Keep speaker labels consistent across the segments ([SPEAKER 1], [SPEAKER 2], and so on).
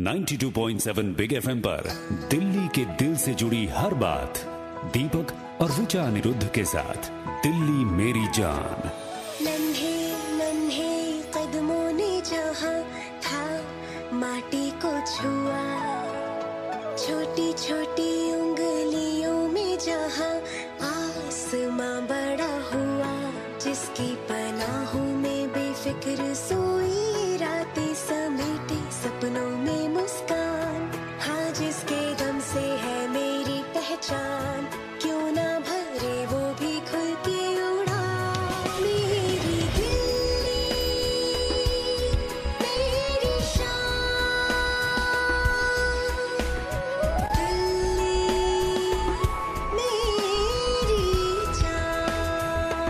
[SPEAKER 1] 92.7 big FM पर दिल्ली के दिल से जुड़ी हर बात दीपक और ऋचा अनिरुद्ध के साथ दिल्ली मेरी जान।
[SPEAKER 2] नन्हे नन्हे कदमों ने जहाँ था माटी को छुआ, छोटी छोटी उंगलियों में जहाँ आसमां बड़ा हुआ, जिसकी पनाहों में बेफिक्र सोई रातें समेटे सपनों में मुस्कान, हाँ जिसके दम से है मेरी पहचान, क्यों ना भरे वो भी खुल के उड़ा। मेरी दिल्ली मेरी शान, दिल्ली मेरी जान।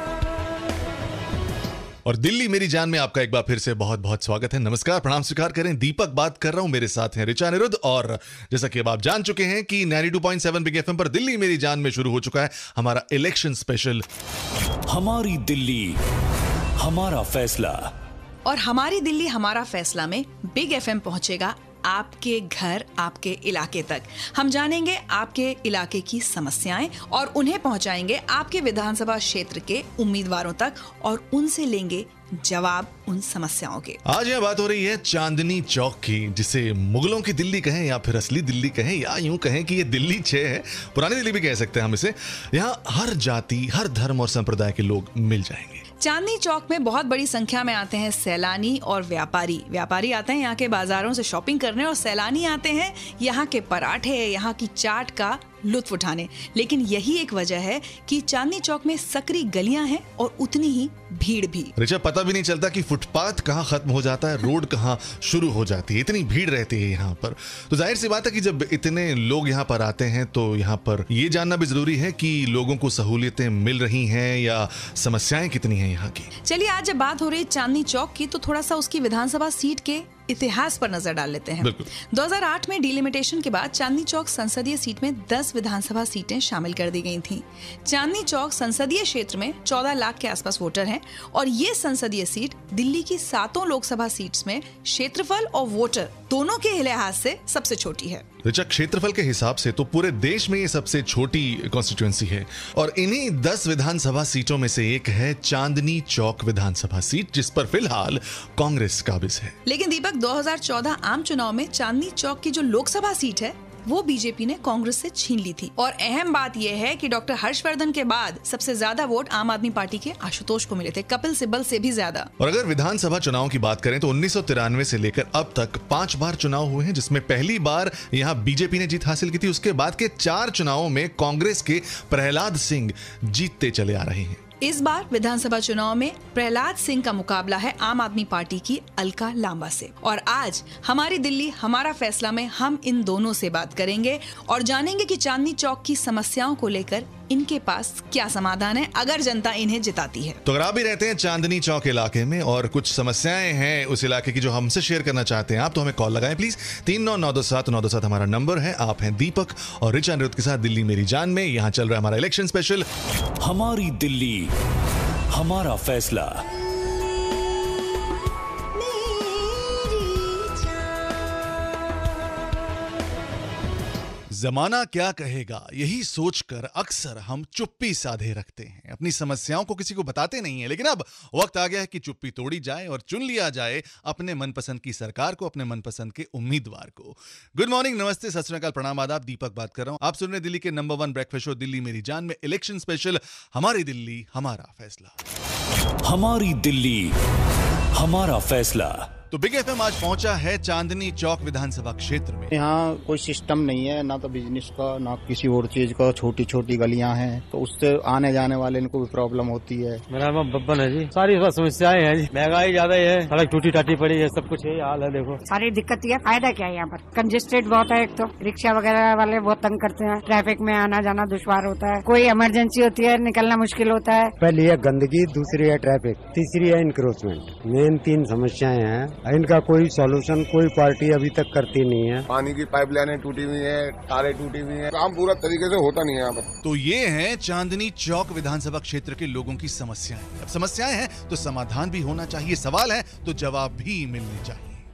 [SPEAKER 3] और दिल्ली मेरी जान में आपका एक बार फिर से बहुत बहुत स्वागत है। नमस्कार, प्रणाम स्वीकार करें। दीपक बात कर रहा हूं, मेरे साथ हैं रिचा अनिरुद्ध। और जैसा कि अब आप जान चुके हैं कि 92.7 बिग एफएम पर दिल्ली मेरी जान में शुरू हो चुका है हमारा इलेक्शन स्पेशल
[SPEAKER 1] हमारी दिल्ली हमारा फैसला।
[SPEAKER 4] और हमारी दिल्ली हमारा फैसला में बिग एफएम पहुंचेगा आपके घर, आपके इलाके तक। हम जानेंगे आपके इलाके की समस्याएं और उन्हें पहुंचाएंगे आपके विधानसभा क्षेत्र के उम्मीदवारों तक और उनसे लेंगे जवाब उन समस्याओं के।
[SPEAKER 3] आज यह बात हो रही है चांदनी चौक की, जिसे मुगलों की दिल्ली कहें या फिर असली दिल्ली कहें या यूं कहें कि ये दिल्ली 6 है, पुरानी दिल्ली भी कह सकते हैं हम इसे। यहाँ हर जाति, हर धर्म और संप्रदाय के लोग मिल जाएंगे।
[SPEAKER 4] चांदनी चौक में बहुत बड़ी संख्या में आते हैं सैलानी और व्यापारी आते हैं यहाँ के बाजारों से शॉपिंग करने, और सैलानी आते हैं यहाँ के पराठे, यहाँ की चाट का लुत्फ उठाने। लेकिन यही एक वजह है कि चांदनी चौक में सकरी गलियां हैं और उतनी ही भीड़ भी।
[SPEAKER 3] रिचा, पता भी नहीं चलता कि फुटपाथ कहाँ खत्म हो जाता है, रोड कहाँ शुरू हो जाती है, इतनी भीड़ रहती है यहाँ पर। तो जाहिर सी बात है कि जब इतने लोग यहाँ पर आते हैं तो यहाँ पर ये जानना भी जरूरी है कि लोगों को सहूलियतें मिल रही हैं या समस्याएं कितनी हैं यहाँ की।
[SPEAKER 4] चलिए, आज जब बात हो रही है चांदनी चौक की, तो थोड़ा सा उसकी विधानसभा सीट के इतिहास पर नजर डाल लेते हैं। 2008 में डिलिमिटेशन के बाद चांदनी चौक संसदीय सीट में 10 विधानसभा सीटें शामिल कर दी गई थीं। चांदनी चौक संसदीय क्षेत्र में 14 लाख के आसपास वोटर हैं और ये संसदीय सीट दिल्ली की 7 लोकसभा सीट्स में क्षेत्रफल और वोटर दोनों के लिहाज से सबसे छोटी है।
[SPEAKER 3] रिचा, क्षेत्रफल के हिसाब से तो पूरे देश में ये सबसे छोटी कॉन्स्टिट्यूएंसी है और इन्हीं 10 विधानसभा सीटों में से एक है चांदनी चौक विधानसभा सीट, जिस पर फिलहाल कांग्रेस काबिज है।
[SPEAKER 4] लेकिन दीपक, 2014 आम चुनाव में चांदनी चौक की जो लोकसभा सीट है वो बीजेपी ने कांग्रेस से छीन ली थी। और अहम बात यह है कि डॉक्टर हर्षवर्धन के बाद सबसे ज्यादा वोट आम आदमी पार्टी के आशुतोष को मिले थे, कपिल सिब्बल से भी ज्यादा।
[SPEAKER 3] और अगर विधानसभा चुनाव की बात करें तो 1993 से लेकर अब तक 5 बार चुनाव हुए हैं, जिसमें पहली बार यहाँ बीजेपी ने जीत हासिल की थी। उसके बाद के 4 चुनावों में कांग्रेस के प्रहलाद सिंह जीतते चले आ रहे हैं।
[SPEAKER 4] इस बार विधानसभा चुनाव में प्रहलाद सिंह का मुकाबला है आम आदमी पार्टी की अलका लांबा से। और आज हमारी दिल्ली हमारा फैसला में हम इन दोनों से बात करेंगे और जानेंगे कि चांदनी चौक की समस्याओं को लेकर इनके पास क्या समाधान है अगर जनता इन्हें जिताती है।
[SPEAKER 3] तो अगर आप भी रहते हैं चांदनी चौक इलाके में और कुछ समस्याएं हैं उस इलाके की जो हमसे शेयर करना चाहते हैं आप, तो हमें कॉल लगाएं प्लीज। 39927927 हमारा नंबर है। आप हैं दीपक और रिचा अनिरुद्ध के साथ दिल्ली मेरी जान में। यहाँ चल रहा है हमारा इलेक्शन स्पेशल
[SPEAKER 1] हमारी दिल्ली हमारा फैसला।
[SPEAKER 3] जमाना क्या कहेगा, यही सोचकर अक्सर हम चुप्पी साधे रखते हैं, अपनी समस्याओं को किसी को बताते नहीं है। लेकिन अब वक्त आ गया है कि चुप्पी तोड़ी जाए और चुन लिया जाए अपने मनपसंद की सरकार को, अपने मनपसंद के उम्मीदवार को। गुड मॉर्निंग, नमस्ते, सत श्री अकाल, प्रणाम, आदाब। दीपक बात कर रहा हूं। आप सुन रहे दिल्ली के नंबर 1 ब्रेकफास्ट शो दिल्ली मेरी जान में इलेक्शन स्पेशल हमारी दिल्ली हमारा फैसला।
[SPEAKER 1] हमारी दिल्ली हमारा फैसला।
[SPEAKER 3] तो बिग एफएम आज पहुंचा है चांदनी चौक विधानसभा क्षेत्र में।
[SPEAKER 5] यहाँ कोई सिस्टम नहीं है, ना तो बिजनेस का ना किसी और चीज का। छोटी छोटी गलियां हैं तो उससे आने जाने वाले इनको भी प्रॉब्लम होती है।
[SPEAKER 6] मेरा नाम बब्बन है जी। सारी समस्याएं हैं जी, महंगाई ज्यादा है, सड़क टूटी टाटी पड़ी है, सब कुछ यही हाल है। देखो
[SPEAKER 7] सारी दिक्कत है, फायदा क्या है यहाँ पर? कंजेस्टेड बहुत है, एक तो रिक्शा वगैरह वाले बहुत तंग करते हैं, ट्रैफिक में आना जाना दुश्वार होता है, कोई इमरजेंसी होती है निकलना मुश्किल होता है।
[SPEAKER 8] पहली है गंदगी, दूसरी है ट्रैफिक, तीसरी है इंक्रोचमेंट। मेन 3 समस्याएं हैं, इनका कोई सॉल्यूशन कोई पार्टी अभी तक करती नहीं है।
[SPEAKER 9] पानी की पाइपलाइनें टूटी हुई है, तारें टूटी हुई है, काम पूरा तरीके से होता नहीं है यहाँ पर।
[SPEAKER 3] तो ये है चांदनी चौक विधानसभा क्षेत्र के लोगों की समस्याएं। अब समस्याएं हैं तो समाधान भी होना चाहिए, सवाल है तो जवाब भी मिलने चाहिए।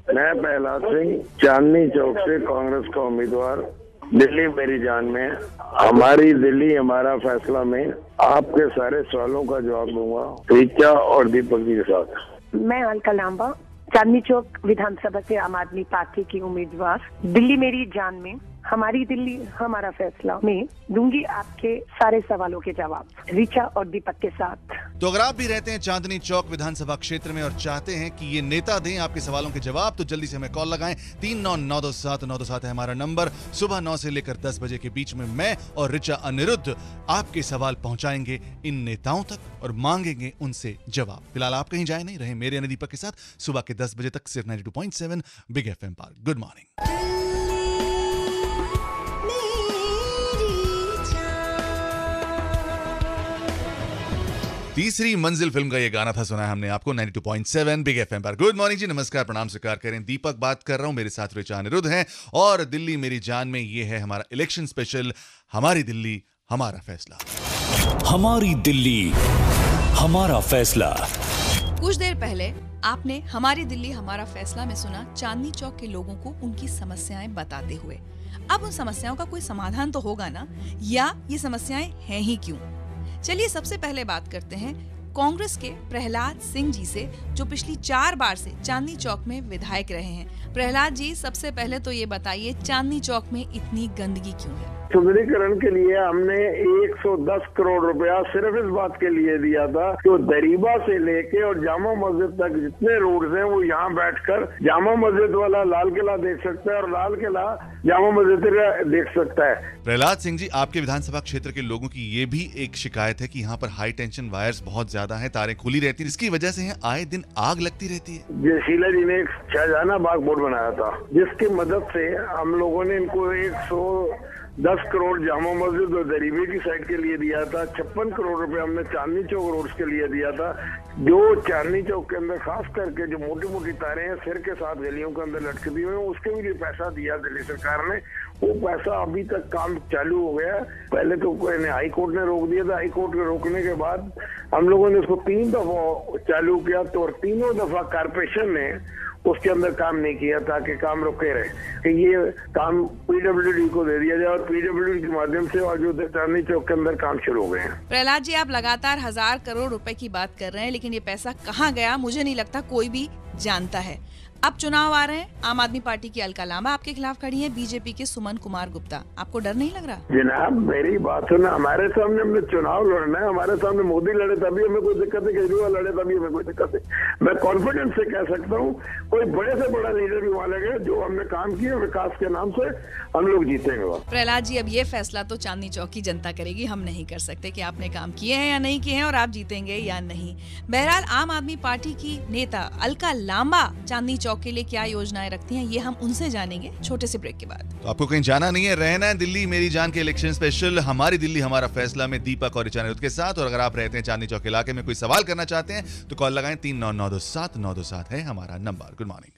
[SPEAKER 10] मैं प्रहलाद सिंह, चांदनी चौक से कांग्रेस का उम्मीदवार, दिल्ली मेरी जान में हमारी दिल्ली हमारा फैसला में आपके सारे सवालों का जवाब दूंगा ऋचा और दीपक जी के साथ।
[SPEAKER 11] मैं अलका लांबा, चांदनी चौक विधानसभा से आम आदमी पार्टी की उम्मीदवार, दिल्ली मेरी जान में हमारी दिल्ली हमारा फैसला में दूंगी आपके सारे सवालों के जवाब ऋचा और दीपक के साथ।
[SPEAKER 3] तो अगर आप भी रहते हैं चांदनी चौक विधानसभा क्षेत्र में और चाहते हैं कि ये नेता दें आपके सवालों के जवाब, तो जल्दी से हमें कॉल लगाएं। 39927927 है हमारा नंबर। सुबह 9 से लेकर 10 बजे के बीच में मैं और रिचा अनिरुद्ध आपके सवाल पहुंचाएंगे इन नेताओं तक और मांगेंगे उनसे जवाब। फिलहाल आप कहीं जाए नहीं, रहे मेरे यानी दीपक के साथ सुबह के 10 बजे तक सिर्फ 92.7 बिग एफएम पर। Good morning. तीसरी मंजिल फिल्म का ये गाना था, सुना है हमने आपको 92.7 बिग एफएम पर। गुड मॉर्निंग जी, नमस्कार, प्रणाम स्वीकार करें। दीपक बात कर रहा हूं, मेरे साथ रिचा अनिरुद्ध हैं और दिल्ली मेरी जान में ये है हमारा इलेक्शन स्पेशल, हमारी दिल्ली हमारा फैसला।
[SPEAKER 1] हमारी दिल्ली हमारा फैसला।
[SPEAKER 4] कुछ देर पहले आपने हमारी दिल्ली हमारा फैसला में सुना चांदनी चौक के लोगों को उनकी समस्याएं बताते हुए। अब उन समस्याओं का कोई समाधान तो होगा ना, या ये समस्याएं हैं ही क्यों? चलिए सबसे पहले बात करते हैं कांग्रेस के प्रहलाद सिंह जी से, जो पिछली 4 बार से चांदनी चौक में विधायक रहे हैं। प्रहलाद जी, सबसे पहले तो ये बताइए, चांदनी चौक में इतनी गंदगी क्यों है?
[SPEAKER 10] सुंदरीकरण के लिए हमने 110 करोड़ रुपया सिर्फ इस बात के लिए दिया था कि दरीबा से लेके और जामा मस्जिद तक जितने रोड्स हैं वो यहाँ बैठकर जामा मस्जिद वाला लाल किला देख सकता है और लाल किला जामा मस्जिद देख सकता है।
[SPEAKER 3] प्रहलाद सिंह जी, आपके विधानसभा क्षेत्र के लोगों की ये भी एक शिकायत है कि यहाँ पर हाई टेंशन वायर्स बहुत ज्यादा हैं, तारें खुली रहती हैं, इसकी वजह से यहाँ आए दिन आग लगती रहती है।
[SPEAKER 10] जयशीला जी ने एक शाहजहाना बाग बोर्ड बनाया था, जिसकी मदद से हम लोगों ने इनको 110 करोड़ जामा मस्जिद और दरीबे की साइड के लिए दिया था। 56 करोड़ रुपए हमने चांदनी चौक रोड्स के लिए दिया था। जो चांदनी चौक के अंदर खास करके जो मोटी मोटी तारें हैं सिर के साथ गलियों के अंदर लटकती हुई, उसके भी लिए पैसा दिया दिल्ली सरकार ने। वो पैसा अभी तक काम चालू हो गया। पहले तो हाई कोर्ट ने रोक दिया था, हाई कोर्ट के रोकने के बाद हम लोगों ने उसको 3 दफा चालू किया, तो और तीनों दफा कारपोरेशन ने उसके अंदर काम नहीं किया ताकि काम रुके रहे, कि ये काम पीडब्ल्यूडी को दे दिया जाए और पीडब्ल्यूडी के माध्यम से और जो चांदनी चौक के अंदर काम शुरू हो गए हैं।
[SPEAKER 4] प्रहलाद जी, आप लगातार 1000 करोड़ रुपए की बात कर रहे हैं, लेकिन ये पैसा कहाँ गया मुझे नहीं लगता कोई भी जानता है। अब चुनाव आ रहे हैं, आम आदमी पार्टी की अलका लांबा आपके खिलाफ खड़ी है, बीजेपी के सुमन कुमार गुप्ता, आपको डर नहीं लग रहा?
[SPEAKER 10] जनाब मेरी बात सुना, हमारे सामने हमने चुनाव लड़ना है, हमारे सामने मोदी लड़े तभी हमें कोई दिक्कत है, केजरीवाल लड़े तभी हमें कोई दिक्कत है। मैं कॉन्फिडेंस से कह सकता हूँ कोई बड़े से बड़ा लीडर भी वहाँ लगे, जो हमने काम किया विकास के नाम से हम लोग जीतेंगे वहाँ।
[SPEAKER 4] प्रहलाद जी, अब ये फैसला तो चांदनी चौक की जनता करेगी, हम नहीं कर सकते कि आपने काम किए हैं या नहीं किए हैं और आप जीतेंगे या नहीं। बहरहाल आम आदमी पार्टी की नेता अलका लांबा चांदनी चौक के लिए क्या योजनाएं रखती हैं, ये हम उनसे जानेंगे छोटे से ब्रेक के बाद।
[SPEAKER 3] तो आपको कहीं जाना नहीं है, रहना है दिल्ली मेरी जान के इलेक्शन स्पेशल हमारी दिल्ली हमारा फैसला में दीपक और रिचा अनिरुद्ध के साथ। और अगर आप रहते हैं चांदनी चौक इलाके में, कोई सवाल करना चाहते हैं तो कॉल लगाएं। 39927927 है हमारा नंबर। Good morning.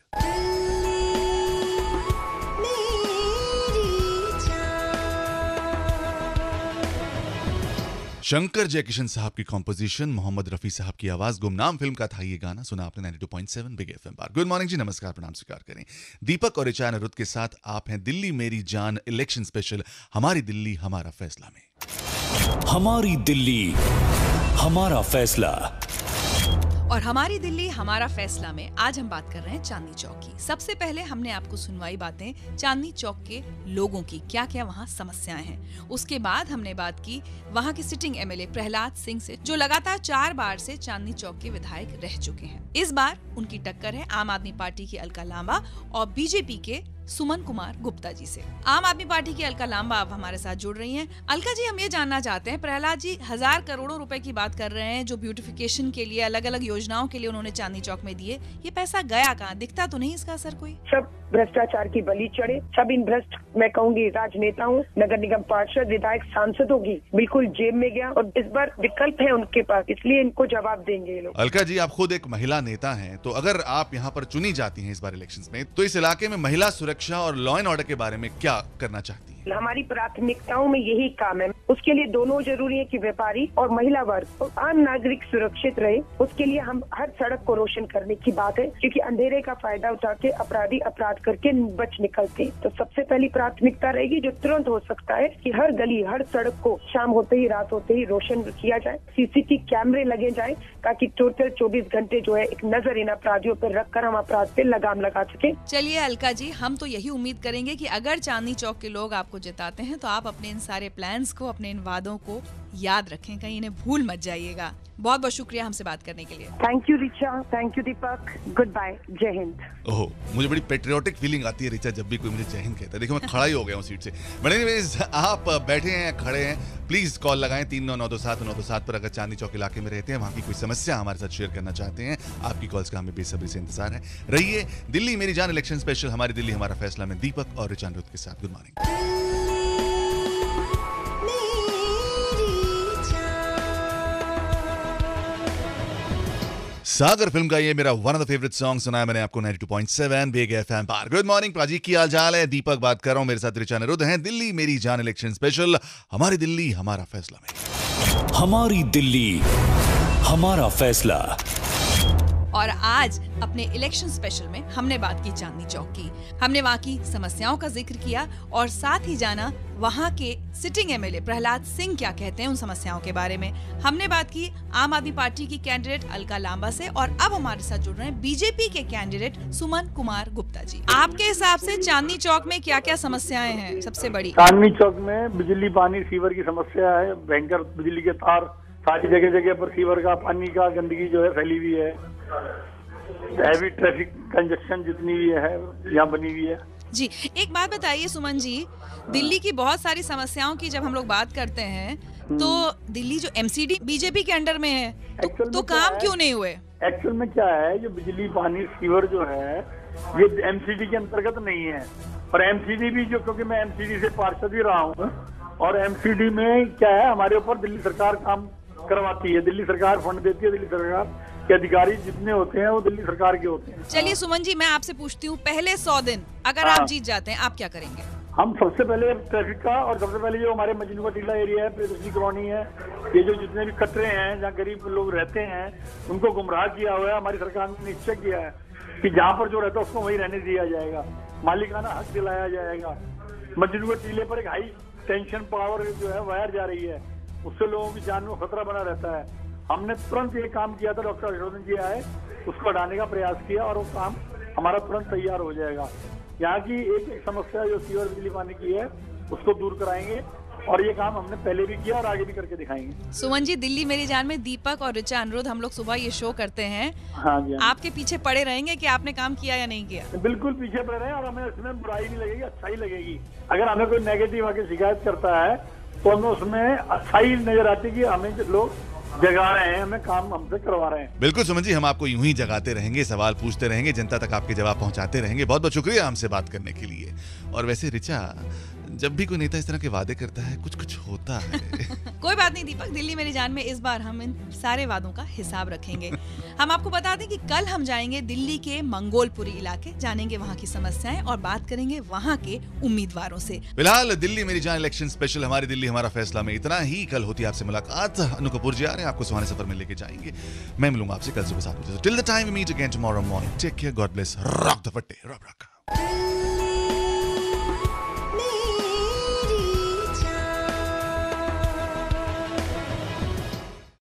[SPEAKER 3] शंकर जयकिशन साहब की कॉम्पोजिशन, मोहम्मद रफी साहब की आवाज, गुमनाम फिल्म का था ये गाना, सुना आपने 92.7 बिग एफएम पर। गुड मॉर्निंग जी, नमस्कार, प्रणाम स्वीकार करें। दीपक और रिचा अनिरुद्ध के साथ आप हैं दिल्ली मेरी जान इलेक्शन स्पेशल हमारी दिल्ली हमारा फैसला में।
[SPEAKER 1] हमारी दिल्ली हमारा फैसला।
[SPEAKER 4] और हमारी दिल्ली हमारा फैसला में आज हम बात कर रहे हैं चांदनी चौक की। सबसे पहले हमने आपको सुनवाई बातें चांदनी चौक के लोगों की, क्या क्या वहाँ समस्याएं हैं। उसके बाद हमने बात की वहाँ के सिटिंग एमएलए प्रहलाद सिंह से, जो लगातार 4 बार से चांदनी चौक के विधायक रह चुके हैं। इस बार उनकी टक्कर है आम आदमी पार्टी की अलका लांबा और बीजेपी के सुमन कुमार गुप्ता जी से। आम आदमी पार्टी की अलका लांबा अब हमारे साथ जुड़ रही हैं। अलका जी, हम ये जानना चाहते हैं, प्रहलाद जी 1000 करोड़ों रुपए की बात कर रहे हैं जो ब्यूटिफिकेशन के लिए, अलग अलग योजनाओं के लिए उन्होंने चांदनी चौक में दिए, ये पैसा गया कहाँ? दिखता तो नहीं इसका असर कोई?
[SPEAKER 11] सब भ्रष्टाचार की बलि चढ़े, सब इन भ्रष्ट मैं कहूँगी राजनेताओं, नगर निगम पार्षद, विधायक, सांसदों की बिल्कुल जेब में गया और इस बार विकल्प है उनके पास, इसलिए इनको जवाब देंगे ये लोग।
[SPEAKER 3] अलका जी, आप खुद एक महिला नेता हैं, तो अगर आप यहाँ पर चुनी जाती हैं इस बार इलेक्शंस में, तो इस इलाके में महिला सुरक्षा और लॉ एंड ऑर्डर के बारे में क्या करना चाहती हैं?
[SPEAKER 11] हमारी प्राथमिकताओं में यही काम है। उसके लिए दोनों जरूरी है कि व्यापारी और महिला वर्ग और आम नागरिक सुरक्षित रहे। उसके लिए हम हर सड़क को रोशन करने की बात है, क्योंकि अंधेरे का फायदा उठा के अपराधी अपराध करके बच निकलते। तो सबसे पहली प्राथमिकता रहेगी जो तुरंत हो सकता है कि हर गली हर सड़क को शाम होते ही रात होते ही रोशन किया जाए, सीसीटीवी कैमरे लगे जाए, ताकि टोटल 24 घंटे जो है एक नजर इन अपराधियों पर रखकर हम अपराध पे लगाम लगा सके।
[SPEAKER 4] चलिए अलका जी, हम तो यही उम्मीद करेंगे कि अगर चांदनी चौक के लोग आपको जिताते हैं तो आप अपने इन सारे प्लान्स को, अपने इन वादों को याद रखें, कहीं इन्हें भूल मत जाइएगा। बहुत बहुत शुक्रिया हमसे बात करने के लिए।
[SPEAKER 11] Thank you Richa, thank you Deepak, good bye, जय हिंद।
[SPEAKER 3] ओह, मुझे बड़ी पेट्रियोटिक फीलिंग आती है रिचा जब भी कोई मुझे जय हिंद कहता है। देखो मैं खड़ा ही हो गया हूँ सीट से। बट एनीवेज, आप बैठे हैं खड़े हैं, प्लीज कॉल लगाएं 39927927 पर। अगर चांदनी चौक इलाके में रहते हैं, वहाँ की कोई समस्या हमारे साथ शेयर करना चाहते हैं, आपकी कॉल्स का हमें बेसब्री से इंतजार है। रहिए दिल्ली मेरी जान इलेक्शन स्पेशल हमारी दिल्ली हमारा फैसला में दीपक और रिचा अनिरुद्ध के साथ। Good morning. सागर फिल्म का ये मेरा one of the favourite song सुनाया मैंने आपको 92.7 बिग एफएम पर। गुड मॉर्निंग प्राजी, की हाल चाल है? दीपक बात कर रहा हूं, मेरे साथ रिचा अनिरुद्ध हैं। दिल्ली मेरी जान इलेक्शन स्पेशल हमारी दिल्ली हमारा फैसला में।
[SPEAKER 1] हमारी दिल्ली हमारा फैसला।
[SPEAKER 4] और आज अपने इलेक्शन स्पेशल में हमने बात की चांदनी चौक की। हमने वहाँ की समस्याओं का जिक्र किया और साथ ही जाना वहाँ के सिटिंग एमएलए प्रहलाद सिंह क्या कहते हैं उन समस्याओं के बारे में। हमने बात की आम आदमी पार्टी की कैंडिडेट अलका लांबा से, और अब हमारे साथ जुड़ रहे हैं बीजेपी के कैंडिडेट सुमन कुमार गुप्ता जी। आपके हिसाब से चांदनी चौक में क्या क्या समस्याएं हैं सबसे बड़ी?
[SPEAKER 12] चांदनी चौक में बिजली पानी सीवर की समस्या है, भयंकर बिजली के तार सारी जगह जगह पर, सीवर का पानी का गंदगी जो है फैली हुई है, हैवी ट्रैफिक कंजक्शन जितनी भी है यहाँ बनी हुई है।
[SPEAKER 4] जी, एक बात बताइए सुमन जी, दिल्ली की बहुत सारी समस्याओं की जब हम लोग बात करते हैं तो दिल्ली जो एमसीडी बीजेपी के अंडर में है, तो काम क्यों नहीं हुए?
[SPEAKER 12] एक्चुअल में क्या है, जो बिजली पानी सीवर जो है ये एमसीडी के अंतर्गत नहीं है, और एमसीडी भी जो, क्योंकि मैं एमसीडी से पार्षद भी रहा हूँ, और एमसीडी में क्या है हमारे ऊपर दिल्ली सरकार काम करवाती है, दिल्ली सरकार फंड देती है, दिल्ली सरकार के अधिकारी जितने होते हैं वो दिल्ली सरकार के होते हैं।
[SPEAKER 4] चलिए सुमन जी, मैं आपसे पूछती हूँ, पहले 100 दिन अगर आप जीत जाते हैं आप क्या करेंगे?
[SPEAKER 12] हम सबसे पहले ट्रैफिक का, और सबसे पहले जो हमारे मजनू का टीला एरिया है, प्रियदर्शनी कॉलोनी है, ये जो जितने भी कटरे हैं जहाँ गरीब लोग रहते हैं उनको गुमराह किया हुआ है। हमारी सरकार ने निश्चय किया है कि जहाँ पर जो रहता है उसको वही रहने दिया जाएगा, मालिकाना हक दिलाया जाएगा। मजनू के टीले पर एक हाई टेंशन पावर जो है वायर जा रही है, उससे लोगों की जान में खतरा बना रहता है। हमने तुरंत ये काम किया था, डॉक्टर हर्षवर्धन जी आए, उसको हटाने का प्रयास किया और वो काम हमारा तुरंत तैयार हो जाएगा। यहाँ की एक एक समस्या जो सीवर बिजली पानी की है उसको दूर कराएंगे, और ये काम हमने पहले भी किया और आगे भी करके दिखाएंगे।
[SPEAKER 4] सुमन जी, दिल्ली मेरी जान में दीपक और रिचा अनिरुद्ध हम लोग सुबह ये शो करते हैं।
[SPEAKER 12] हाँ जी,
[SPEAKER 4] आपके पीछे पड़े रहेंगे कि आपने काम किया या नहीं किया?
[SPEAKER 12] बिल्कुल पीछे पड़े रहे, और हमें इसमें बुराई नहीं लगेगी, अच्छाई लगेगी। अगर हमें कोई नेगेटिव आके शिकायत करता है तो हमें उसमें अच्छाई नजर आती है कि हमें लोग जगा रहे हैं, हमें काम हमसे करवा रहे हैं।
[SPEAKER 3] बिल्कुल सुमन जी, हम आपको यूं ही जगाते रहेंगे, सवाल पूछते रहेंगे, जनता तक आपके जवाब पहुंचाते रहेंगे। बहुत बहुत शुक्रिया हमसे बात करने के लिए। और वैसे रिचा, जब भी कोई नेता इस तरह के वादे करता है कुछ कुछ होता है।
[SPEAKER 4] कोई बात नहीं दीपक, दिल्ली मेरी जान में इस बार हम इन सारे वादों का हिसाब रखेंगे। हम आपको बता दें कि कल हम जाएंगे दिल्ली के मंगोलपुरी इलाके, जानेंगे वहाँ की समस्याएं और बात करेंगे वहाँ के उम्मीदवारों से।
[SPEAKER 3] फिलहाल दिल्ली मेरी जान इलेक्शन स्पेशल हमारी दिल्ली हमारा फैसला में इतना ही। कल होती है आपसे मुलाकात, अनु कपूर जी आ रहे हैं, आपको सुहाने सफर में लेके जाएंगे। मैं मिलूंगा आपसे कल सुबह 7 बजे। Till the time we meet again tomorrow morning, take care, god bless, rock the फट्टे, रॉक रॉक।